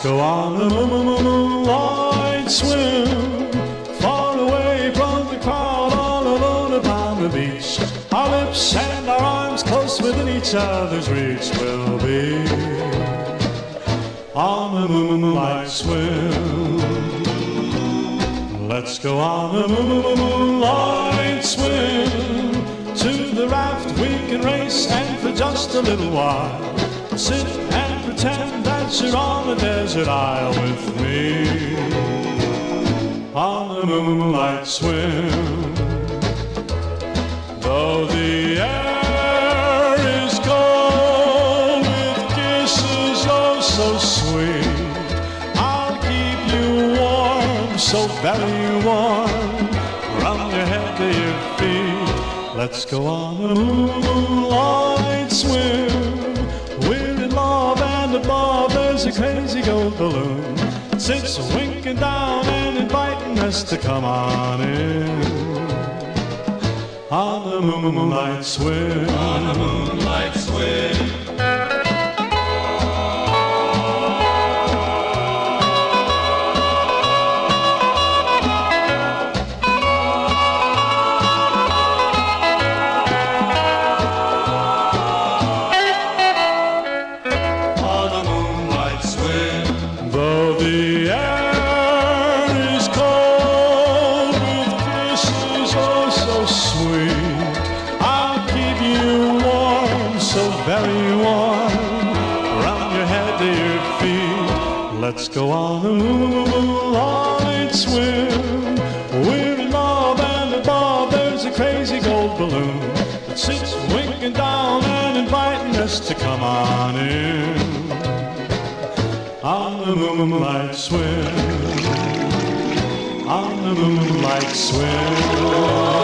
go on a moonlight swim, far away from the crowd, all alone upon the beach. Our lips and our arms close within each other's reach. We'll be on a moonlight swim. Let's go on a moonlight swim. To the raft we can race, and for just a little while sit and pretend that you're on a desert isle with me. On a moonlight swim. Though the air is cold with kisses oh so sweet, I'll keep you warm, so very warm, from your head to your feet. Let's go on a moonlight swim. We're in love and above there's a crazy gold balloon. It sits winking down and inviting us to come on in. On a moonlight swim. On a moonlight swim. Though the air is cold with kisses oh so sweet, I'll keep you warm, so very warm, from your head to your feet. Let's go on a moonlight swim. We're in love and above there's a crazy gold balloon that sits winking down and inviting us to come on in. On the moonlight swim, on the moonlight swim.